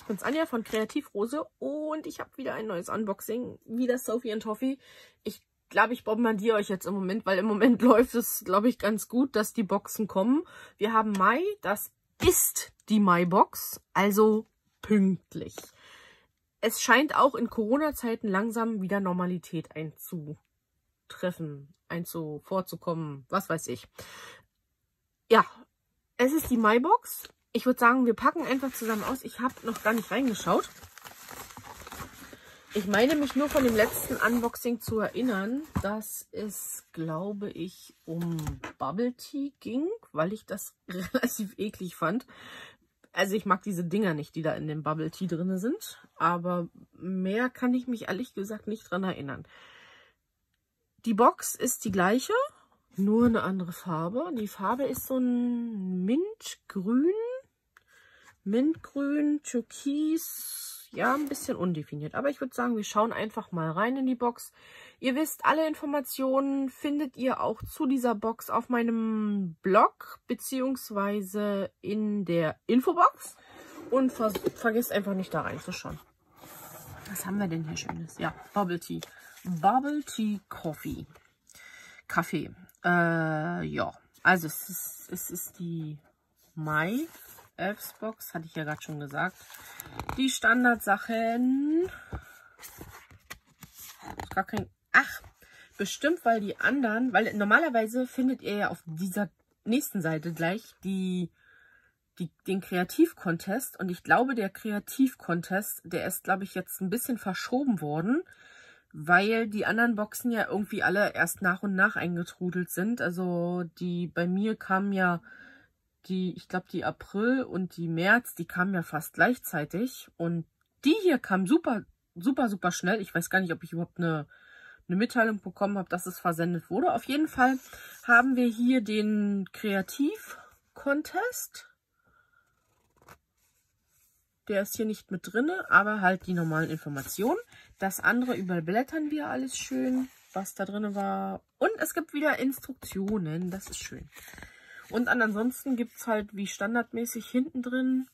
bin's Anja von Kreativrose und ich habe wieder ein neues Unboxing, wieder Sophie & Toffee. Ich glaube, ich bombardiere euch jetzt im Moment, weil im Moment läuft es, glaube ich, ganz gut, dass die Boxen kommen. Wir haben Mai, das ist die Mai-Box, also pünktlich. Es scheint auch in Corona-Zeiten langsam wieder Normalität einzutreffen, vorzukommen, was weiß ich. Ja, es ist die Mai-Box. Ich würde sagen, wir packen einfach zusammen aus. Ich habe noch gar nicht reingeschaut. Ich meine mich nur von dem letzten Unboxing zu erinnern, dass es, glaube ich, um Bubble Tea ging, weil ich das relativ eklig fand. Also ich mag diese Dinger nicht, die da in dem Bubble Tea drin sind. Aber mehr kann ich mich ehrlich gesagt nicht dran erinnern. Die Box ist die gleiche, nur eine andere Farbe. Die Farbe ist so ein Mintgrün, Türkis, ja, ein bisschen undefiniert. Aber ich würde sagen, wir schauen einfach mal rein in die Box. Ihr wisst, alle Informationen findet ihr auch zu dieser Box auf meinem Blog, beziehungsweise in der Infobox. Und vergesst einfach nicht da reinzuschauen. Was haben wir denn hier Schönes? Ja, Bubble Tea. Bubble Tea Kaffee. Ja, also es ist die Mai Elf's Box, hatte ich ja gerade schon gesagt. Die Standardsachen. Gar kein. Ach, bestimmt, weil die anderen, weil normalerweise findet ihr ja auf dieser nächsten Seite gleich den Kreativ-Contest. Und ich glaube, der Kreativ-Contest, der ist, glaube ich, jetzt ein bisschen verschoben worden, weil die anderen Boxen ja irgendwie alle erst nach und nach eingetrudelt sind. Also bei mir kamen ja ich glaube, die April und die März, die kamen ja fast gleichzeitig. Und die hier kam super, super, super schnell. Ich weiß gar nicht, ob ich überhaupt eine Mitteilung bekommen habe, dass es versendet wurde. Auf jeden Fall haben wir hier den Kreativ-Contest. Der ist hier nicht mit drin, aber halt die normalen Informationen. Das andere überblättern wir alles schön, was da drin war. Und es gibt wieder Instruktionen, das ist schön. Und ansonsten gibt es halt wie standardmäßig hinten drin,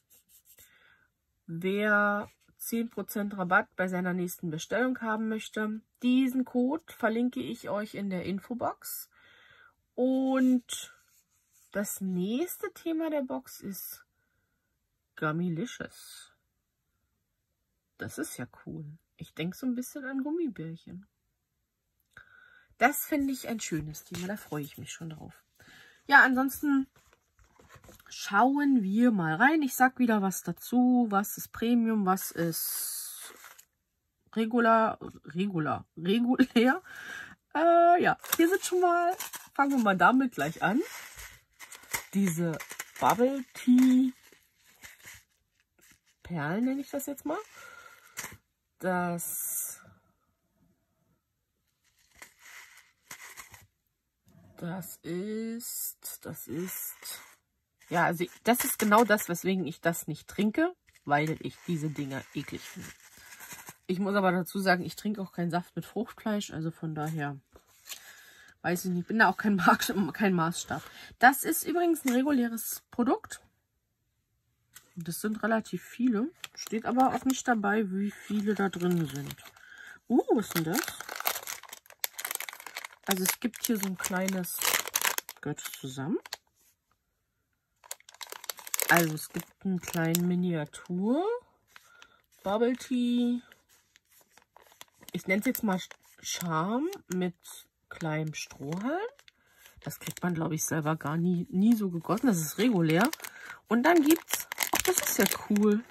wer 10% Rabatt bei seiner nächsten Bestellung haben möchte. Diesen Code verlinke ich euch in der Infobox. Und das nächste Thema der Box ist Gummylicious. Das ist ja cool. Ich denke so ein bisschen an Gummibärchen. Das finde ich ein schönes Thema, da freue ich mich schon drauf. Ja, ansonsten schauen wir mal rein. Ich sag wieder was dazu. Was ist Premium, was ist regulär. Ja, hier sind schon mal, fangen wir mal damit gleich an. Diese Bubble Tea Perlen nenne ich das jetzt mal. Das ist, ja, also das ist genau das, weswegen ich das nicht trinke, weil ich diese Dinger eklig finde. Ich muss aber dazu sagen, ich trinke auch keinen Saft mit Fruchtfleisch, also von daher, weiß ich nicht, bin da auch kein Maßstab. Das ist übrigens ein reguläres Produkt. Das sind relativ viele, steht aber auch nicht dabei, wie viele da drin sind. Was ist denn das? Also es gibt hier so ein kleines, gehört zusammen. Also es gibt einen kleinen Miniatur Bubble Tea. Ich nenne es jetzt mal Charme mit kleinem Strohhalm. Das kriegt man, glaube ich, selber gar nie so gegossen. Das ist regulär. Und dann gibt's, das ist ja cool,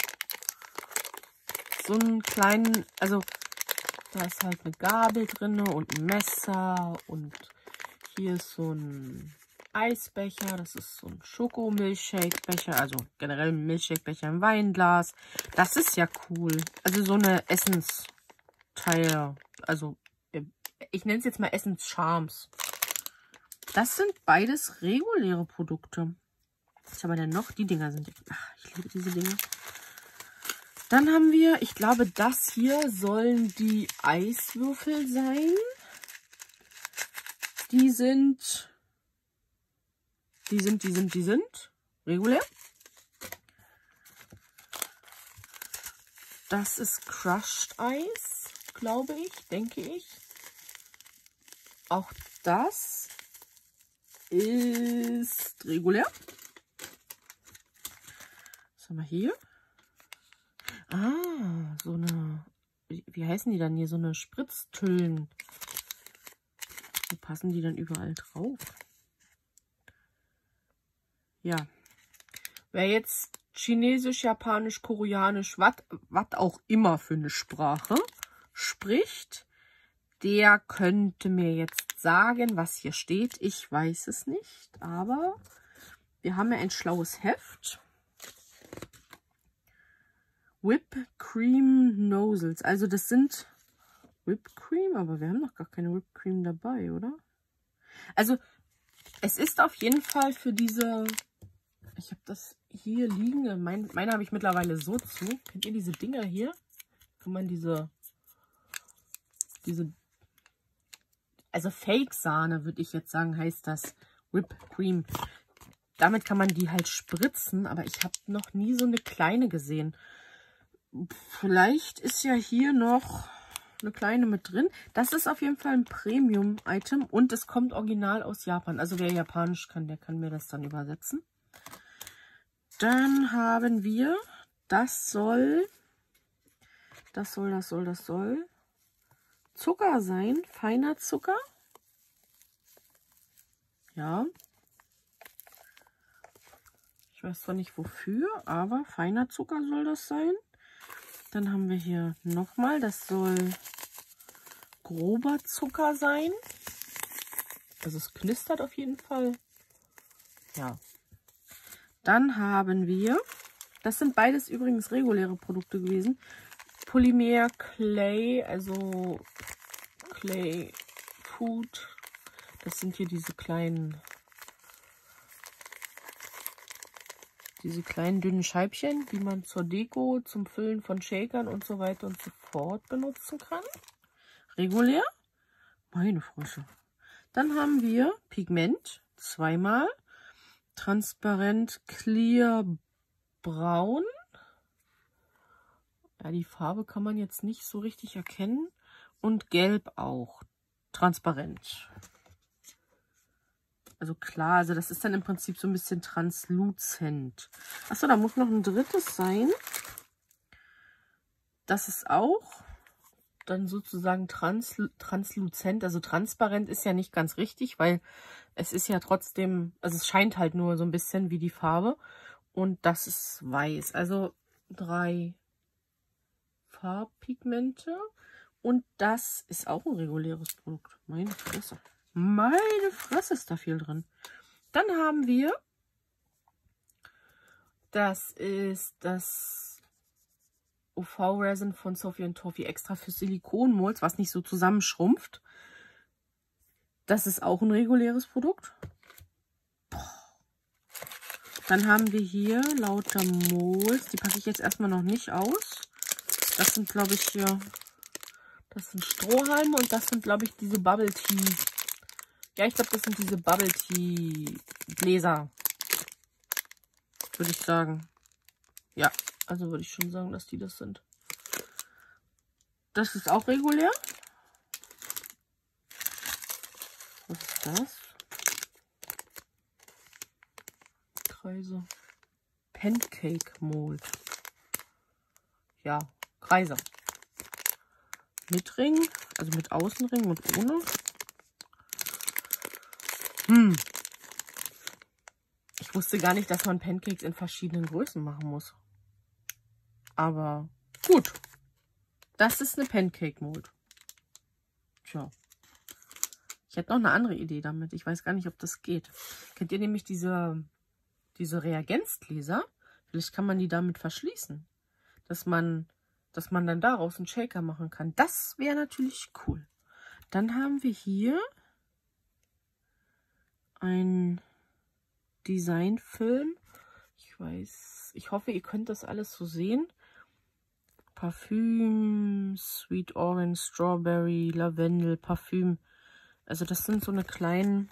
so einen kleinen, also da ist halt eine Gabel drin und ein Messer und hier ist so ein Eisbecher. Das ist so ein Schokomilchshake-Becher, also generell ein Milchshake-Becher im Weinglas. Das ist ja cool. Also so eine Essensteil, also ich nenne es jetzt mal Essenscharms. Das sind beides reguläre Produkte. Was haben wir denn noch? Die Dinger sind, ach, ich liebe diese Dinger. Dann haben wir, ich glaube, das hier sollen die Eiswürfel sein. Die sind regulär. Das ist Crushed Eis, glaube ich, denke ich. Auch das ist regulär. Was haben wir hier? Ah, so eine, wie heißen die dann hier? So eine Spritztüllen. Wo passen die dann überall drauf? Ja. Wer jetzt Chinesisch, Japanisch, Koreanisch, was auch immer für eine Sprache spricht, der könnte mir jetzt sagen, was hier steht. Ich weiß es nicht, aber wir haben ja ein schlaues Heft. Whipped Cream Nozzles. Also das sind Whipped Cream, aber wir haben noch gar keine Whipped Cream dabei, oder? Also es ist auf jeden Fall für diese... Ich habe das hier liegen. Meine habe ich mittlerweile so zu. Kennt ihr diese Dinger hier? Kann man diese also Fake-Sahne, würde ich jetzt sagen, heißt das. Whipped Cream. Damit kann man die halt spritzen, aber ich habe noch nie so eine kleine gesehen. Vielleicht ist ja hier noch eine kleine mit drin. Das ist auf jeden Fall ein Premium-Item und es kommt original aus Japan. Also wer Japanisch kann, der kann mir das dann übersetzen. Dann haben wir, das soll Zucker sein, feiner Zucker. Ja. Ich weiß zwar nicht wofür, aber feiner Zucker soll das sein. Dann haben wir hier nochmal, das soll grober Zucker sein. Also es knistert auf jeden Fall. Ja. Dann haben wir, das sind beides übrigens reguläre Produkte gewesen, Polymer Clay, also Clay Food. Das sind hier diese kleinen dünnen Scheibchen, die man zur Deko, zum Füllen von Shakern und so weiter und so fort benutzen kann. Regulär. Meine Fresse. Dann haben wir Pigment, zweimal. Transparent Clear Braun. Ja, die Farbe kann man jetzt nicht so richtig erkennen. Und Gelb auch. Transparent. Also klar, also das ist dann im Prinzip so ein bisschen transluzent. Achso, da muss noch ein drittes sein. Das ist auch dann sozusagen transluzent. Also transparent ist ja nicht ganz richtig, weil es ist ja trotzdem, also es scheint halt nur so ein bisschen wie die Farbe. Und das ist weiß. Also 3 Farbpigmente. Und das ist auch ein reguläres Produkt. Meine Fresse. Meine Fresse ist da viel drin. Dann haben wir, das ist das UV-Resin von Sophie & Toffee extra für Silikonmolds, was nicht so zusammenschrumpft. Das ist auch ein reguläres Produkt. Dann haben wir hier lauter Molds. Die packe ich jetzt erstmal noch nicht aus. Das sind, glaube ich, hier, das sind Strohhalme und das sind, glaube ich, diese Bubble Tea. Ja, ich glaube, das sind diese Bubble Tea Gläser. Würde ich sagen. Ja, also würde ich schon sagen, dass die das sind. Das ist auch regulär. Was ist das? Kreise. Pancake Mold. Ja, Kreise. Mit Ring, also mit Außenring und ohne. Ich wusste gar nicht, dass man Pancakes in verschiedenen Größen machen muss. Aber gut. Das ist eine Pancake Mold. Tja. Ich hätte noch eine andere Idee damit. Ich weiß gar nicht, ob das geht. Kennt ihr nämlich diese Reagenzgläser? Vielleicht kann man die damit verschließen. Dass man dann daraus einen Shaker machen kann. Das wäre natürlich cool. Dann haben wir hier ein Designfilm. Ich hoffe, ihr könnt das alles so sehen. Parfüm, Sweet Orange, Strawberry, Lavendel, Parfüm. Also das sind so eine kleinen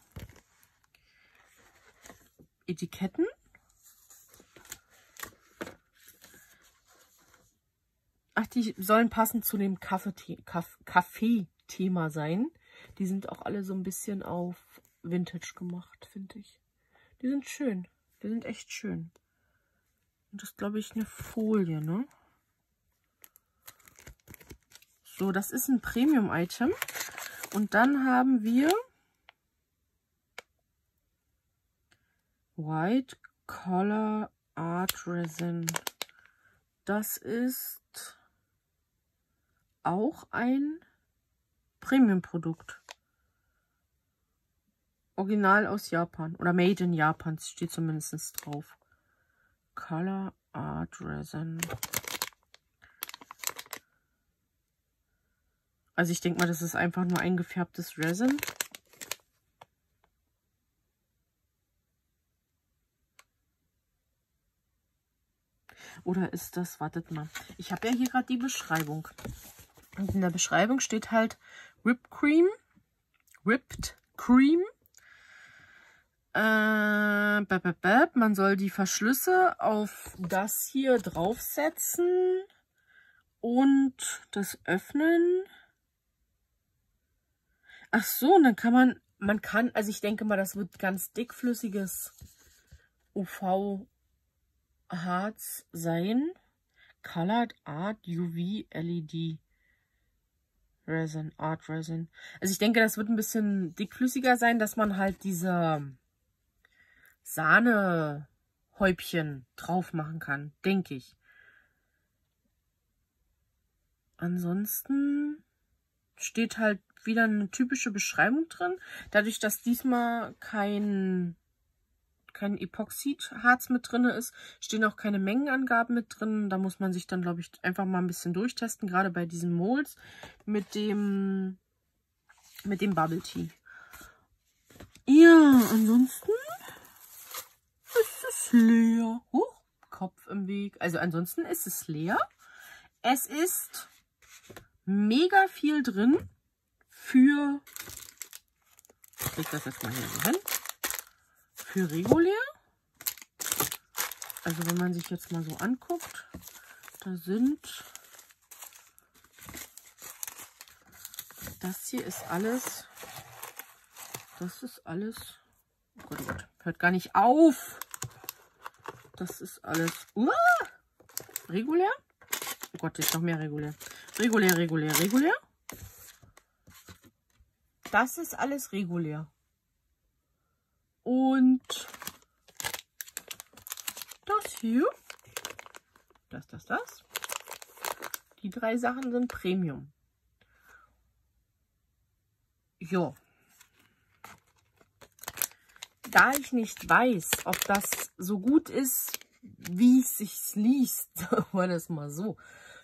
Etiketten. Ach, die sollen passend zu dem Kaffee-Thema sein. Die sind auch alle so ein bisschen auf Vintage gemacht, finde ich. Die sind schön. Die sind echt schön. Und das ist, glaube ich, eine Folie, ne? So, das ist ein Premium-Item. Und dann haben wir White Color Art Resin. Das ist auch ein Premium-Produkt. Original aus Japan. Oder Made in Japan steht zumindest drauf. Color Art Resin. Also ich denke mal, das ist einfach nur eingefärbtes Resin. Oder ist das, wartet mal. Ich habe ja hier gerade die Beschreibung. Und in der Beschreibung steht halt Whipped Cream. Man soll die Verschlüsse auf das hier draufsetzen und das öffnen. Ach so, und dann kann man kann, also ich denke mal, das wird ganz dickflüssiges UV-Harz sein. Colored Art UV LED Resin, Art Resin. Also ich denke, das wird ein bisschen dickflüssiger sein, dass man halt diese Sahnehäubchen drauf machen kann, denke ich. Ansonsten steht halt wieder eine typische Beschreibung drin. Dadurch, dass diesmal kein Epoxidharz mit drin ist, stehen auch keine Mengenangaben mit drin. Da muss man sich dann, glaube ich, einfach mal ein bisschen durchtesten, gerade bei diesen Molds mit dem Bubble Tea. Ja, ansonsten ist es leer. Kopf im Weg. Also ansonsten ist es leer. Es ist mega viel drin für, ich leg das jetzt mal hier so hin, für regulär. Also wenn man sich jetzt mal so anguckt, das hier ist alles, das ist alles, oh Gott, oh Gott, hört gar nicht auf. Das ist alles, regulär. Oh Gott, jetzt noch mehr regulär. Regulär. Das ist alles regulär. Und das hier, das. Die 3 Sachen sind Premium. Jo. Da ich nicht weiß, ob das so gut ist, wie es sich liest, war das mal so,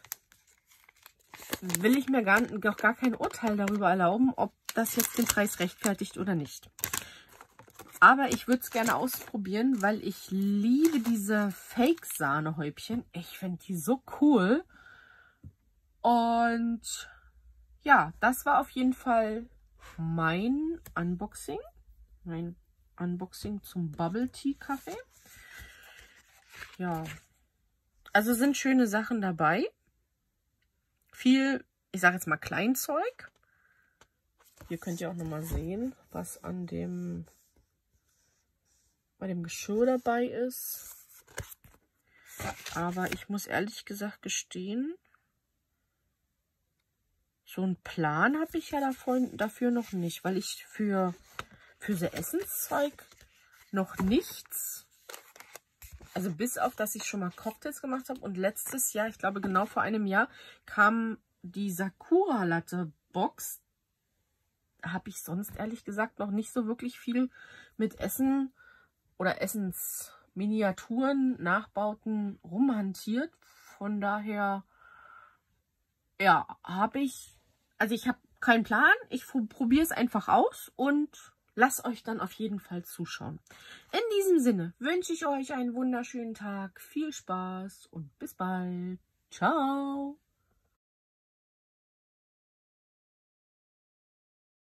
will ich mir gar kein Urteil darüber erlauben, ob das jetzt den Preis rechtfertigt oder nicht. Aber ich würde es gerne ausprobieren, weil ich liebe diese Fake-Sahnehäubchen. Ich finde die so cool. Und ja, das war auf jeden Fall mein Unboxing. Mein Unboxing zum Bubble Tea Kaffee. Ja, also sind schöne Sachen dabei. Viel, ich sage jetzt mal Kleinzeug. Hier könnt ihr auch nochmal sehen, was bei dem Geschirr dabei ist. Aber ich muss ehrlich gesagt gestehen, so einen Plan habe ich ja dafür noch nicht, weil ich für so Essenszeug noch nichts, also bis auf, dass ich schon mal Cocktails gemacht habe und letztes Jahr, ich glaube genau vor einem Jahr, kam die Sakura Latte Box. Habe ich sonst ehrlich gesagt noch nicht so wirklich viel mit Essen oder Essensminiaturen, Nachbauten rumhantiert. Von daher, ja, also ich habe keinen Plan. Ich probiere es einfach aus und lasst euch dann auf jeden Fall zuschauen. In diesem Sinne wünsche ich euch einen wunderschönen Tag, viel Spaß und bis bald. Ciao!